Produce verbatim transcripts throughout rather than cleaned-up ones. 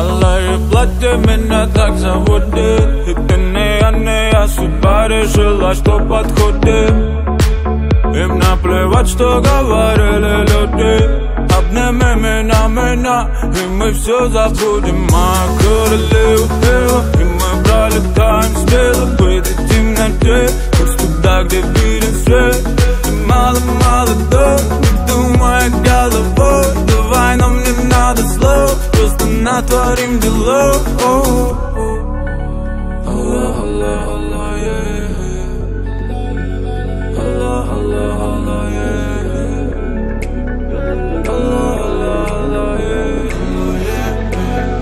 Алое платье меня так заводит, и ты не я, не я, судьба решила, что подходит. Им наплевать, что говорили люди. Обними меня, меня, и мы все забудем. My королева, и мы пролетаем смело в этой темноте, хоть туда, где виден свет. Ты мало-мало молодой, не думай головой. Давай, нам не надо слов, просто натворим делов. Allah, Allah, Allah, yeah. Allah, Allah, Allah, yeah. Allah, Allah, Allah, yeah.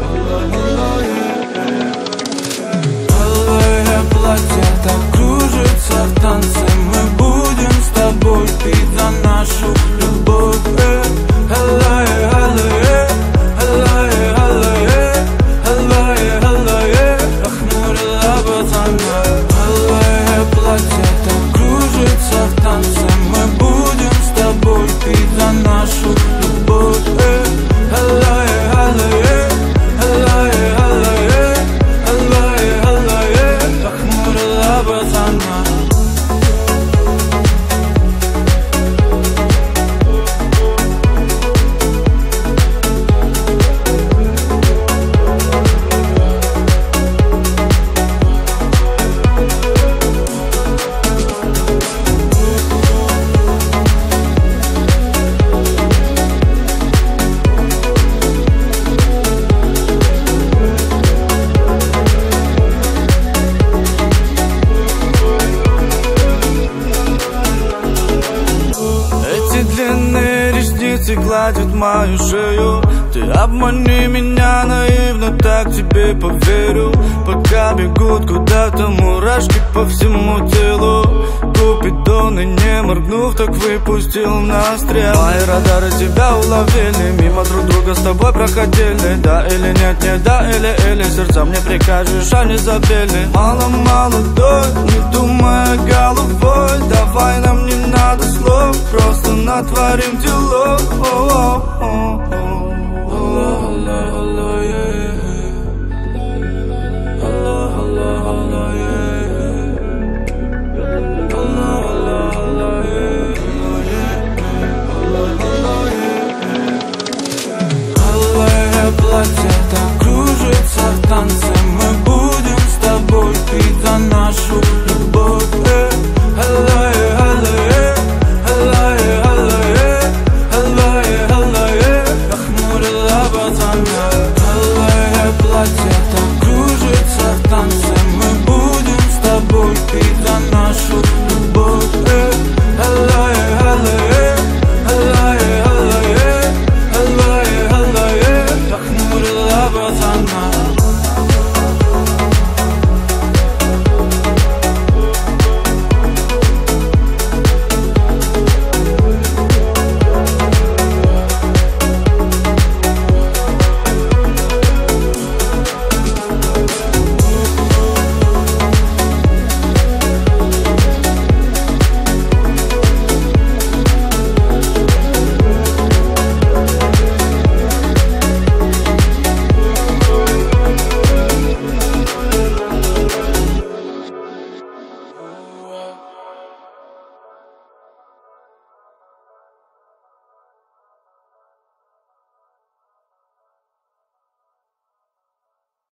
Алое платье так кружится в танце. Мы будем с тобой пить за нашу любовь. Алое, алое, алое, алое, алое, алое, охмурила пацана. Алое платье так кружится в танце. Мы будем с тобой пить за нашу любовь. Алое, алое, алое, алое, алое, алое, охмурила пацана. Гладит мою шею. Ты обмани меня наивно, так тебе поверю. Пока бегут куда-то мурашки по всему телу. Купидоны, не моргнув, так выпустил на стрел. Мои радары тебя уловили, мимо друг друга с тобой проходили. Да или нет, не да или или, сердца мне прикажешь, а не забили. Мало-мало дой, не думая головой. Давай, нам не надо слов, просто натворим делов. Oh, oh, oh.